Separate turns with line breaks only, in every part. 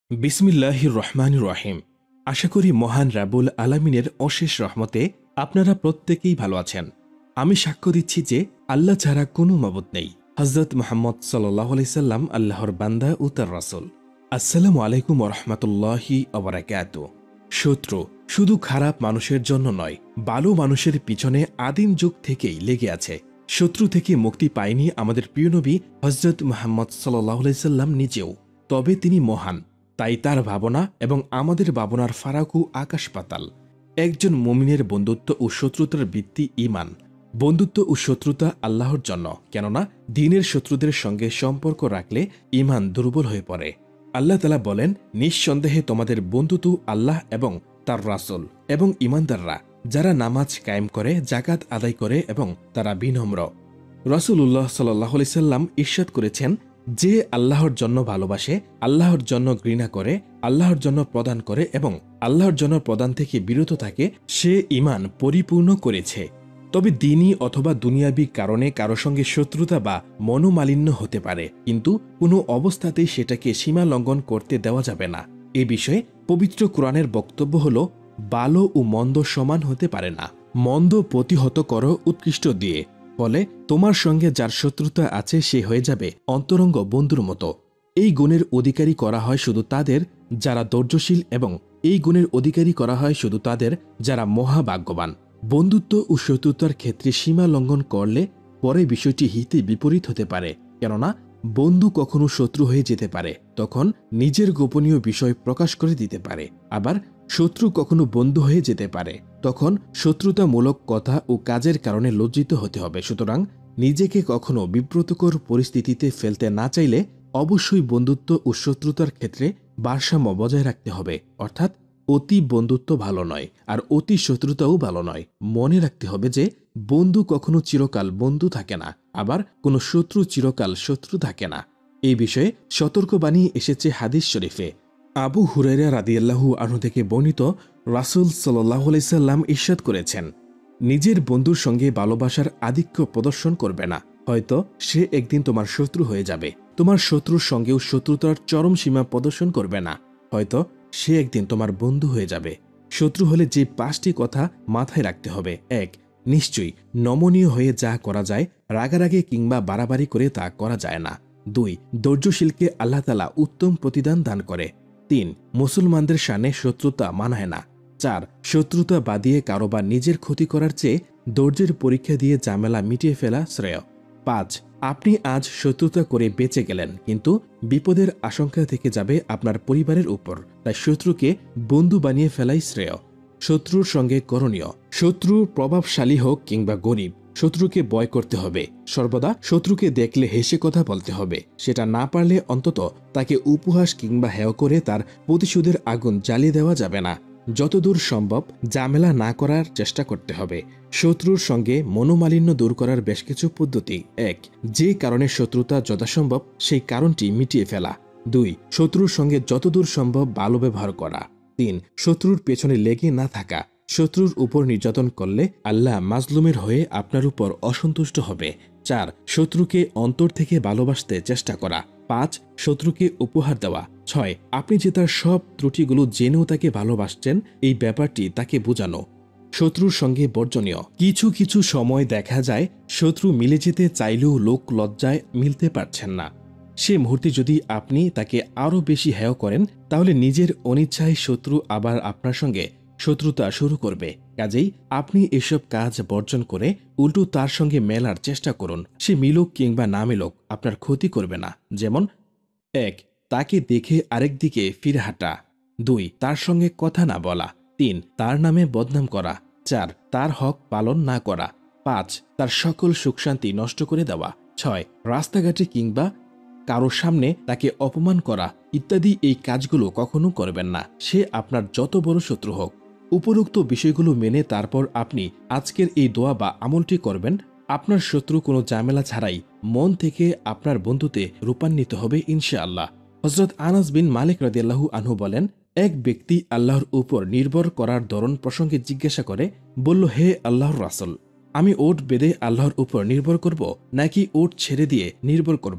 বিসমিল্লাহির রহমানির রহিম। আশা করি মহান রাবুল আলামিনের অশেষ রহমতে আপনারা প্রত্যেকেই ভালো আছেন। আমি সাক্ষ্য দিচ্ছি যে আল্লাহ ছাড়া কোনো মাবুদ নেই। হযরত মুহাম্মদ সাল্লাল্লাহু আলাইহি সাল্লাম আল্লাহর বান্দা ও তার রাসূল। আসসালামু আলাইকুম ওয়া রাহমাতুল্লাহি ওয়া বারাকাতুহু। শত্রু শুধু খারাপ মানুষের জন্য নয়, ভালো মানুষের পিছনে আদিম যুগ থেকেই লেগে আছে। শত্রু থেকে মুক্তি পায়নি আমাদের প্রিয় নবী হযরত মুহাম্মদ সাল্লাল্লাহু আলাইহি সাল্লাম নিজেও। তবে তিনি মহান, তাই তার ভাবনা এবং আমাদের ভাবনার ফারাকও আকাশ পাতাল। একজন মুমিনের বন্ধুত্ব ও শত্রুতার ভিত্তি ঈমান। বন্ধুত্ব ও শত্রুতা আল্লাহর জন্য, কেননা দ্বীনের শত্রুদের সঙ্গে সম্পর্ক রাখলে ঈমান দুর্বল হয়ে পড়ে। আল্লাহ তাআলা বলেন, নিঃসন্দেহে তোমাদের বন্ধুত্ব আল্লাহ এবং তার রাসূল এবং ঈমানদাররা, যারা নামাজ কায়েম করে, যাকাত আদায় করে এবং তারা বিনম্র। রাসূলুল্লাহ সাল্লাল্লাহু আলাইহি সাল্লাম ইরশাদ করেছেন, যে আল্লাহর জন্য ভালোবাসে, আল্লাহর জন্য ঘৃণা করে, আল্লাহর জন্য প্রদান করে এবং আল্লাহর জন্য প্রদান থেকে বিরত থাকে, সে ঈমান পরিপূর্ণ করেছে। তবে দ্বীনি অথবা দুনিয়াবি কারণে কারো সঙ্গে শত্রুতা বা মনোমালিন্য হতে পারে, কিন্তু কোনো অবস্থাতেই সেটাকে সীমা লঙ্ঘন করতে দেওয়া যাবে না। এ বিষয়ে পবিত্র কোরআনের বক্তব্য হল, ভালো ও মন্দ সমান হতে পারে না। মন্দ প্রতিহত করো উৎকৃষ্ট দিয়ে, ফলে তোমার সঙ্গে যার শত্রুতা আছে সে হয়ে যাবে অন্তরঙ্গ বন্ধুর মতো। এই গুণের অধিকারী করা হয় শুধু তাদের যারা ধৈর্যশীল, এবং এই গুণের অধিকারী করা হয় শুধু তাদের যারা মহাভাগ্যবান। বন্ধুত্ব ও শত্রুতার ক্ষেত্রে সীমা লঙ্ঘন করলে পরে বিষয়টি হিতে বিপরীত হতে পারে, কেননা বন্ধু কখনো শত্রু হয়ে যেতে পারে, তখন নিজের গোপনীয় বিষয় প্রকাশ করে দিতে পারে। আবার শত্রু কখনো বন্ধু হয়ে যেতে পারে, তখন শত্রুতামূলক কথা ও কাজের কারণে লজ্জিত হতে হবে। সুতরাং নিজেকে কখনো বিব্রতকর পরিস্থিতিতে ফেলতে না চাইলে অবশ্যই বন্ধুত্ব ও শত্রুতার ক্ষেত্রে ভারসাম্য বজায় রাখতে হবে। অর্থাৎ অতি বন্ধুত্ব ভালো নয়, আর অতি শত্রুতাও ভালো নয়। মনে রাখতে হবে যে বন্ধু কখনো চিরকাল বন্ধু থাকে না, আবার কোনো শত্রু চিরকাল শত্রু থাকে না। এই বিষয়ে সতর্কবাণী এসেছে হাদিস শরীফে। আবু হুরায়রা রাদিয়াল্লাহু আনহু থেকে বর্ণিত, রাসূল সাল্লাল্লাহু আলাইহি সাল্লাম ইরশাদ করেছেন, নিজের বন্ধুর সঙ্গে ভালোবাসার আধিক্য প্রদর্শন করবে না, হয়তো সে একদিন তোমার শত্রু হয়ে যাবে। তোমার শত্রুর সঙ্গেও শত্রুতার চরম সীমা প্রদর্শন করবে না, হয়তো সে একদিন তোমার বন্ধু হয়ে যাবে। শত্রু হলে যে 5টি কথা মাথায় রাখতে হবে। 1. নিশ্চয়ই নমনীয় হয়ে যা করা যায়, রাগারাগি কিংবা বাড়াবাড়ি করে তা করা যায় না। 2. ধৈর্যশীলকে আল্লাহ তাআলা উত্তম প্রতিদান দান করে। 3. মুসলমানদের শানে শত্রুতা মানায় না। 4. শত্রুতা বাদিয়ে কারোবার নিজের ক্ষতি করার চেয়ে ধৈর্যের পরীক্ষা দিয়ে ঝামেলা মিটিয়ে ফেলা শ্রেয়। 5. আপনি আজ শত্রুতা করে বেঁচে গেলেন, কিন্তু বিপদের আশঙ্কা থেকে যাবে আপনার পরিবারের উপর, তাই শত্রুকে বন্ধু বানিয়ে ফেলাই শ্রেয়। শত্রুর সঙ্গে করণীয়। শত্রু প্রভাবশালী হোক কিংবা গরিব, শত্রুকে ভয় করতে হবে। সর্বদা শত্রুকে দেখলে হেসে কথা বলতে হবে। সেটা না পারলে অন্তত তাকে উপহাস কিংবা হেয় করে তার প্রতিশোধের আগুন জ্বালিয়ে দেওয়া যাবে না। যতদূর সম্ভব ঝামেলা না করার চেষ্টা করতে হবে। শত্রুর সঙ্গে মনোমালিন্য দূর করার বেশ কিছু পদ্ধতি। 1. যে কারণে শত্রুতা যথাসম্ভব সেই কারণটি মিটিয়ে ফেলা। 2. শত্রুর সঙ্গে যতদূর সম্ভব ভালো ব্যবহার করা। 3. শত্রুর পেছনে লেগে না থাকা। শত্রুর উপর নির্যাতন করলে আল্লাহ মাজলুমের হয়ে আপনার উপর অসন্তুষ্ট হবে। 4. শত্রুকে অন্তর থেকে ভালোবাসতে চেষ্টা করা। 5. শত্রুকে উপহার দেওয়া। 6. আপনি যে তার সব ত্রুটিগুলো জেনেও তাকে ভালোবাসছেন, এই ব্যাপারটি তাকে বোঝানো। শত্রুর সঙ্গে বর্জনীয়। কিছু কিছু সময় দেখা যায় শত্রু মিলে যেতে চাইলেও লোক লজ্জায় মিলতে পারছেন না। সে মুহূর্তে যদি আপনি তাকে আরও বেশি হেয় করেন, তাহলে নিজের অনিচ্ছায় শত্রু আবার আপনার সঙ্গে শত্রুতা শুরু করবে। কাজেই আপনি এসব কাজ বর্জন করে উল্টো তার সঙ্গে মেলার চেষ্টা করুন। সে মিলুক কিংবা না মিলুক আপনার ক্ষতি করবে না। যেমন 1. তাকে দেখে আরেক দিকে ফিরে হাঁটা। 2. তার সঙ্গে কথা না বলা। 3. তার নামে বদনাম করা। 4. তার হক পালন না করা। 5. তার সকল সুখশান্তি নষ্ট করে দেওয়া। 6. রাস্তাঘাটে কিংবা কারো সামনে তাকে অপমান করা ইত্যাদি। এই কাজগুলো কখনো করবেন না, সে আপনার যত বড় শত্রু হোক। উপরোক্ত বিষয়গুলো মেনে তারপর আপনি আজকের এই দোয়া বা আমলটি করবেন। আপনার শত্রু কোনো ঝামেলা ছাড়াই মন থেকে আপনার বন্ধুতে রূপান্বিত হবে ইনশাআল্লাহ। হযরত আনাস বিন মালিক রাদিয়াল্লাহু আনহু বলেন, এক ব্যক্তি আল্লাহর উপর নির্ভর করার ধরন প্রসঙ্গে জিজ্ঞাসা করে বলল, হে আল্লাহর রাসূল, আমি ওট বেঁধে আল্লাহর উপর নির্ভর করব নাকি ওট ছেড়ে দিয়ে নির্ভর করব?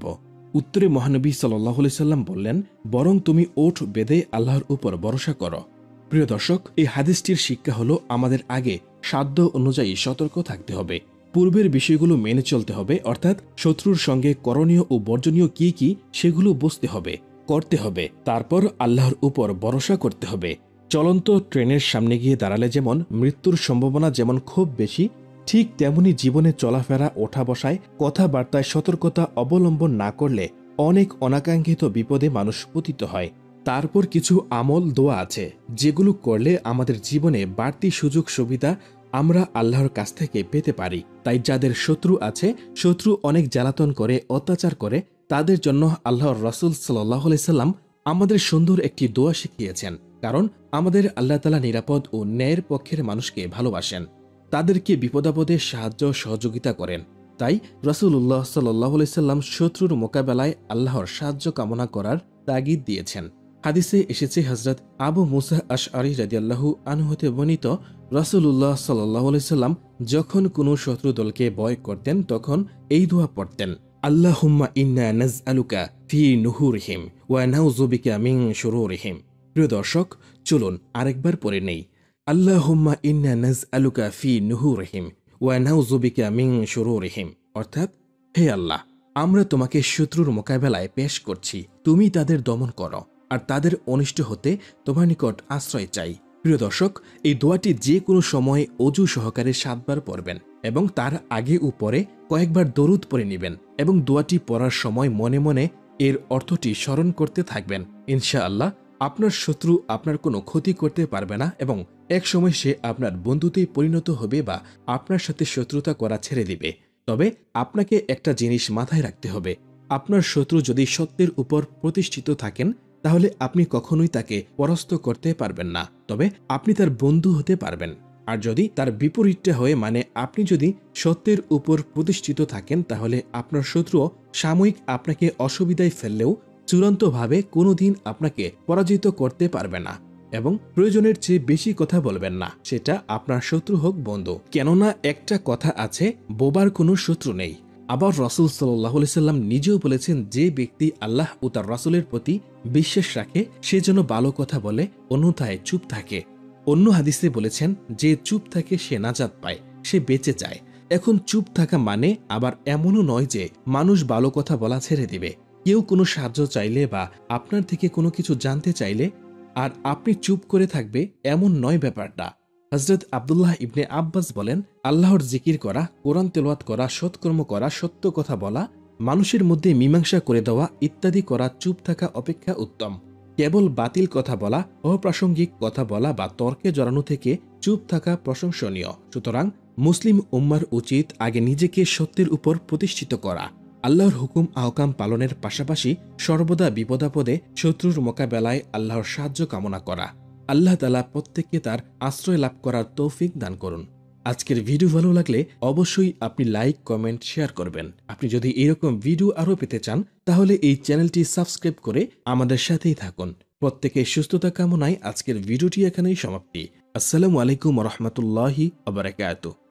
উত্তরে মহানবী সাল্লাল্লাহু আলাইহি সাল্লাম বললেন, বরং তুমি ওঠ বেঁধে আল্লাহর উপর ভরসা করো। প্রিয় দর্শক, এই হাদিসটির শিক্ষা হলো আমাদের আগে সাধ্য অনুযায়ী সতর্ক থাকতে হবে। পূর্বের বিষয়গুলো মেনে চলতে হবে, অর্থাৎ শত্রুর সঙ্গে করণীয় ও বর্জনীয় কি কি সেগুলো বুঝতে হবে, করতে হবে। তারপর আল্লাহর উপর ভরসা করতে হবে। চলন্ত ট্রেনের সামনে গিয়ে দাঁড়ালে যেমন মৃত্যুর সম্ভাবনা যেমন খুব বেশি, ঠিক তেমনি জীবনে চলাফেরা, ওঠা বসায়, কথাবার্তায় সতর্কতা অবলম্বন না করলে অনেক অনাকাঙ্ক্ষিত বিপদে মানুষ পতিত হয়। তারপর কিছু আমল দোয়া আছে যেগুলো করলে আমাদের জীবনে বাড়তি সুযোগ সুবিধা আমরা আল্লাহর কাছ থেকে পেতে পারি। তাই যাদের শত্রু আছে, শত্রু অনেক জ্বালাতন করে, অত্যাচার করে, তাদের জন্য আল্লাহর রাসূল সাল্লাল্লাহু আলাইহি সাল্লাম আমাদের সুন্দর একটি দোয়া শিখিয়েছেন। কারণ আমাদের আল্লাহ তাআলা নিরাপদ ও ন্যায়ের পক্ষের মানুষকে ভালোবাসেন, তাদেরকে বিপদাপদে সাহায্য সহযোগিতা করেন। তাই রাসূলুল্লাহ সাল্লাল্লাহু আলাইহি সাল্লাম শত্রুর মোকাবেলায় আল্লাহর সাহায্য কামনা করার তাগিদ দিয়েছেন। হাদিসে এসেছে, হযরত আবু মুসা আশআরী রাদিয়াল্লাহু আনহু হতে বর্ণিত, রাসূলুল্লাহ সাল্লাল্লাহু আলাইহি সাল্লাম যখন কোনো শত্রু দলকে ভয় করতেন তখন এই দোয়া পড়তেন, আল্লাহুম্মা ইন্না নাসআলুকা ফি নুহুরিহিম ওয়া নাউযু বিকা মিন শুরুরিহিম। প্রিয় দর্শক, চলুন আরেকবার পড়ে নেই। আল্লাহুম্মা ইন্না নাসআলুকা ফি নুহুরিহিম ওয়া নাউযু বিকা মিন শুরুরিহিম, অর্থাৎ হে আল্লাহ, আমরা তোমাকে শত্রুর মোকাবেলায় পেশ করছি, তুমি তাদের দমন করো আর তাদের অনিষ্ট হতে তোমার নিকট আশ্রয় চাই। প্রিয় দর্শক, এই দোয়াটি যে কোনো সময়ে অজু সহকারে 7 বার পড়বেন এবং তার আগে ও পরে কয়েকবার দরুদ পড়ে নেবেন এবং দোয়াটি পড়ার সময় মনে মনে এর অর্থটি স্মরণ করতে থাকবেন। ইনশাআল্লাহ আপনার শত্রু আপনার কোনো ক্ষতি করতে পারবে না এবং একসময় সে আপনার বন্ধুতে পরিণত হবে বা আপনার সাথে শত্রুতা করা ছেড়ে দিবে। তবে আপনাকে একটা জিনিস মাথায় রাখতে হবে, আপনার শত্রু যদি সত্যের উপর প্রতিষ্ঠিত থাকেন তাহলে আপনি কখনোই তাকে পরাস্ত করতে পারবেন না, তবে আপনি তার বন্ধু হতে পারবেন। আর যদি তার বিপরীতটা হয়ে, মানে আপনি যদি সত্যের উপর প্রতিষ্ঠিত থাকেন, তাহলে আপনার শত্রুও সাময়িক আপনাকে অসুবিধায় ফেললেও চূড়ান্তভাবে কোনোদিন আপনাকে পরাজিত করতে পারবে না। এবং প্রয়োজনের চেয়ে বেশি কথা বলবেন না, সেটা আপনার শত্রু হোক বন্ধু। কেননা একটা কথা আছে, বোবার কোনো শত্রু নেই। আবার রাসূল সাল্লাল্লাহু আলাইহি সাল্লাম নিজেও বলেছেন, যে ব্যক্তি আল্লাহ ও তার রাসূলের প্রতি বিশ্বাস রাখে সে যেন ভালো কথা বলে, অন্যথায় চুপ থাকে। অন্য হাদিসে বলেছেন, যে চুপ থাকে সে নাজাত পায়, সে বেঁচে যায়। এখন চুপ থাকা মানে আবার এমনও নয় যে মানুষ ভালো কথা বলা ছেড়ে দিবে। কেউ কোনো সাহায্য চাইলে বা আপনার থেকে কোনো কিছু জানতে চাইলে আর আপনি চুপ করে থাকবে, এমন নয় ব্যাপারটা। হযরত আব্দুল্লাহ ইবনে আব্বাস বলেন, আল্লাহর জিকির করা, কোরআন তেলাওয়াত করা, সৎকর্ম করা, সত্য কথা বলা, মানুষের মধ্যে মীমাংসা করে দেওয়া ইত্যাদি করা চুপ থাকা অপেক্ষা উত্তম। কেবল বাতিল কথা বলা, অপ্রাসঙ্গিক কথা বলা বা তর্কে জড়ানো থেকে চুপ থাকা প্রশংসনীয়। সুতরাং মুসলিম উম্মার উচিত আগে নিজেকে সত্যের উপর প্রতিষ্ঠিত করা, আল্লাহর হুকুম আহকাম পালনের পাশাপাশি সর্বদা বিপদাপদে শত্রুর মোকাবেলায় আল্লাহর সাহায্য কামনা করা। আল্লাহ তাআলা প্রত্যেককে তার আশ্রয় লাভ করার তৌফিক দান করুন। আজকের ভিডিও ভালো লাগলে অবশ্যই আপনি লাইক, কমেন্ট, শেয়ার করবেন। আপনি যদি এরকম ভিডিও আরও পেতে চান তাহলে এই চ্যানেলটি সাবস্ক্রাইব করে আমাদের সাথেই থাকুন। প্রত্যেকের সুস্থতা কামনায় আজকের ভিডিওটি এখানেই সমাপ্তি। আসসালামু আলাইকুম ওয়া রাহমাতুল্লাহি ওয়া বারাকাতুহু।